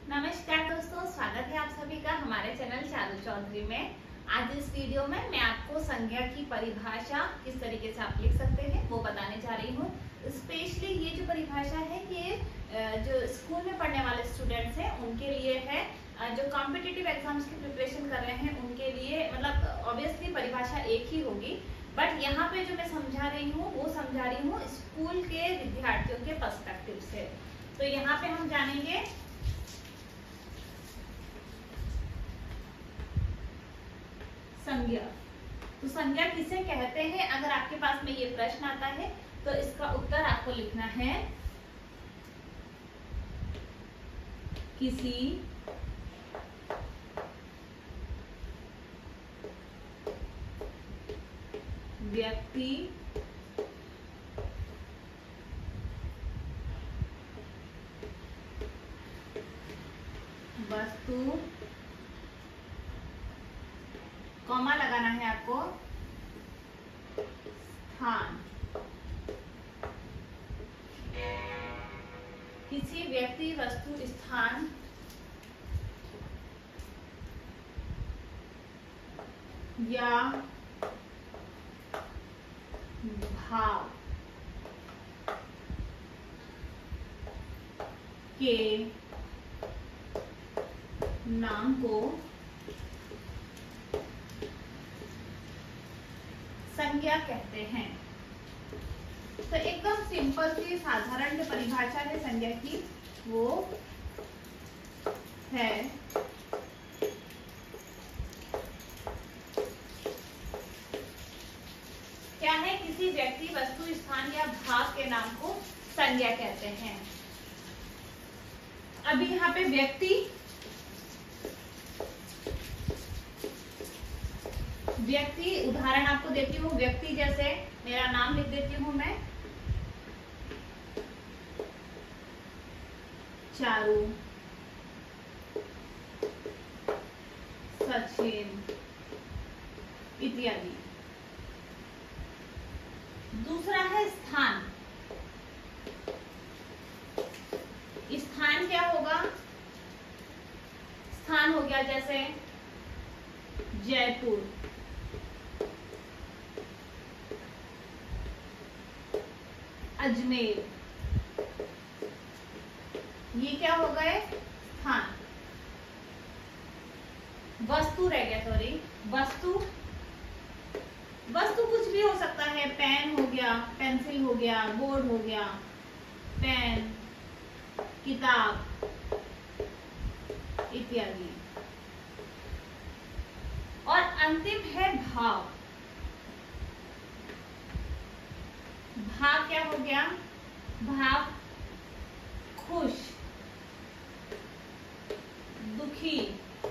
नमस्कार दोस्तों, स्वागत है आप सभी का हमारे चैनल चारू चौधरी में। आज इस वीडियो में मैं आपको संज्ञा की परिभाषा किस तरीके से आप लिख सकते हैं वो बताने जा रही हूँ। स्पेशली ये जो परिभाषा है ये जो स्कूल में पढ़ने वाले स्टूडेंट्स हैं उनके लिए है, जो कॉम्पिटिटिव एग्जाम्स की प्रिपरेशन कर रहे हैं उनके लिए, मतलब ऑब्वियसली परिभाषा एक ही होगी, बट यहाँ पे जो मैं समझा रही हूँ वो समझा रही हूँ स्कूल के विद्यार्थियों के पर्सपेक्टिव से। तो यहाँ पे हम जानेंगे संज्ञा। तो संज्ञा किसे कहते हैं? अगर आपके पास में ये प्रश्न आता है तो इसका उत्तर आपको लिखना है किसी व्यक्ति, वस्तु, कॉमा लगाना है आपको, स्थान, किसी व्यक्ति, वस्तु, स्थान या भाव के नाम को संज्ञा कहते हैं। तो एकदम सिंपल सी साधारण जो परिभाषा है संज्ञा की वो है क्या है? किसी व्यक्ति, वस्तु, स्थान या भाव के नाम को संज्ञा कहते हैं। अभी यहाँ पे व्यक्ति उदाहरण आपको देती हूँ। व्यक्ति जैसे मेरा नाम लिख देती हूँ मैं, चारू, सचिन इत्यादि। दूसरा है स्थान। स्थान क्या होगा? स्थान हो गया जैसे जयपुर, अजमेर, ये क्या हो गए? स्थान। वस्तु रह गया, सॉरी, वस्तु कुछ भी हो सकता है। पेन हो गया, पेंसिल हो गया, बोर्ड हो गया, पेन, किताब इत्यादि। और अंतिम है भाव। भाव क्या हो गया? भाव खुश, दुखी,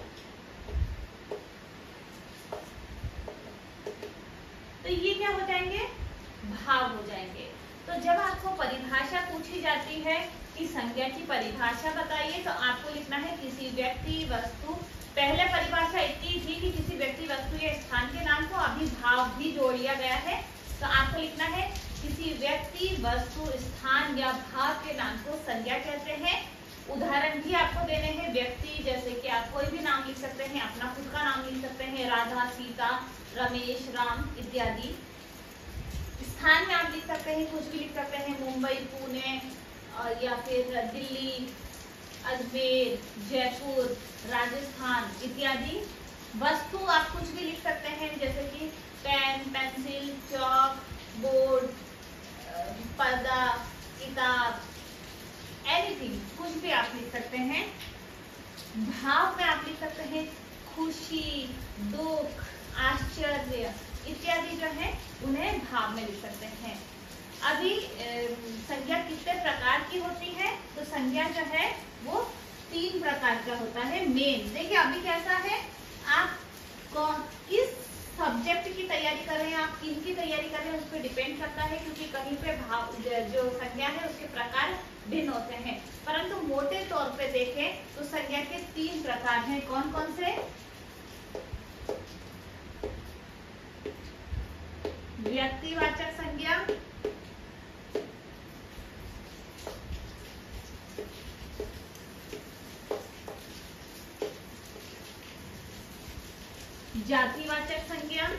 तो ये क्या हो जाएंगे? भाव हो जाएंगे। तो जब आपको परिभाषा पूछी जाती है कि संज्ञा की परिभाषा बताइए, तो आपको लिखना है किसी व्यक्ति, वस्तु, पहले परिभाषा इतनी थी कि किसी व्यक्ति, वस्तु या स्थान के नाम को, अभी भाव भी जोड़ लिया गया है। तो आपको लिखना है किसी व्यक्ति, वस्तु, स्थान या भाव के नाम को संज्ञा कहते हैं। उदाहरण भी आपको देने हैं। व्यक्ति जैसे कि आप कोई भी नाम लिख सकते हैं, अपना खुद का नाम लिख सकते हैं, राधा, सीता, रमेश, राम इत्यादि। स्थान में आप लिख सकते हैं, कुछ भी लिख सकते हैं, मुंबई, पुणे या फिर दिल्ली, अजमेर, जयपुर, राजस्थान इत्यादि। वस्तु आप कुछ भी लिख सकते हैं, जैसे कि पेन, पेंसिल, चॉक, बोर्ड, पर्दा, किताब, एनीथिंग, कुछ भी आप लिख सकते हैं। भाव में आप लिख सकते हैं खुशी, दुख, आश्चर्य इत्यादि जो है उन्हें भाव में लिख सकते हैं। अभी संज्ञा कितने प्रकार की होती है? तो संज्ञा जो है वो 3 प्रकार का होता है मेन। देखिए अभी कैसा है, आप किस सब्जेक्ट की तैयारी कर रहे हैं, आप किन की तैयारी कर रहे हैं उस पर डिपेंड करता है, क्योंकि कहीं पे भाव जो संज्ञा है उसके प्रकार भिन्न होते हैं। परंतु मोटे तौर पे देखें तो संज्ञा के 3 प्रकार हैं। कौन कौन से? व्यक्तिवाचक संज्ञा, जातिवाचक संज्ञा,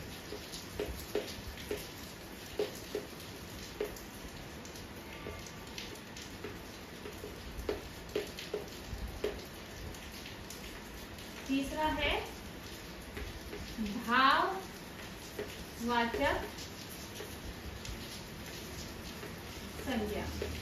तीसरा है भाववाचक संज्ञा।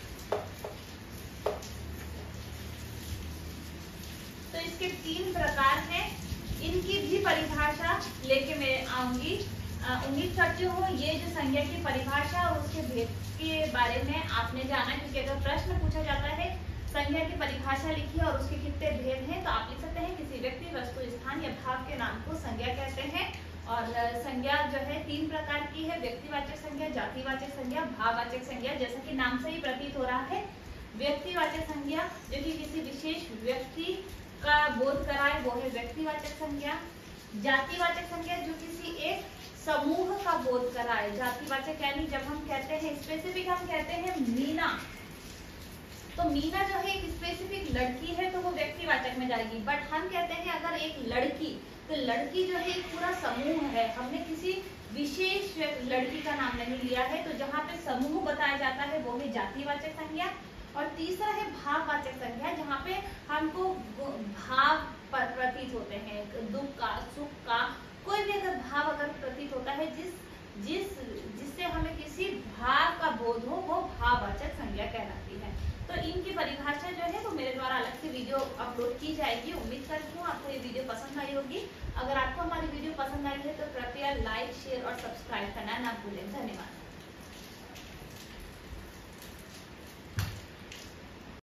तो इसके 3 प्रकार हैं, इनकी भी परिभाषा लेके मैं आऊंगी। उम्मीद करती हूँ ये जो संज्ञा की परिभाषा और उसके भेद के बारे में आपने जाना, क्योंकि अगर प्रश्न पूछा जाता है संज्ञा की परिभाषा लिखी और उसके कितने भेद हैं, तो आप लिख सकते हैं किसी व्यक्ति, वस्तु, स्थान या भाव के नाम को संज्ञा कहते हैं। और संज्ञा जो है 3 प्रकार की है, व्यक्तिवाचक संज्ञा, जातिवाचक संज्ञा, भाववाचक संज्ञा। जैसा कि नाम से ही प्रतीत हो रहा है, व्यक्तिवाचक संज्ञा जो कि किसी विशेष व्यक्ति का बोध कराए वो है व्यक्तिवाचक संज्ञा। जातिवाचक संज्ञा जो किसी एक समूह का बोध कराए। जातिवाचक यानी जब हम कहते हैं स्पेसिफिक, हम कहते हैं मीना, तो मीना जो है एक स्पेसिफिक लड़की है तो वो व्यक्तिवाचक में जाएगी। बट हम कहते हैं अगर एक लड़की, तो लड़की जो है एक पूरा समूह है, हमने किसी विशेष लड़की का नाम नहीं लिया है। तो जहाँ पे समूह बताया जाता है वो है जातिवाचक संज्ञा। और तीसरा है भाववाचक संज्ञा, जहाँ पे हमको भाव प्रतीत होते हैं, दुख का, सुख का, कोई भी अगर भाव अगर प्रतीत होता है जिससे हमें किसी भाव का बोध हो, वो भाववाचक संज्ञा कहलाती है। तो इनकी परिभाषा जो है वो मेरे द्वारा अलग से वीडियो अपलोड की जाएगी। उम्मीद करती हूँ आपको ये वीडियो पसंद आई होगी। अगर आपको हमारी वीडियो पसंद आई है तो कृपया लाइक, शेयर और सब्सक्राइब करना ना भूलें। धन्यवाद।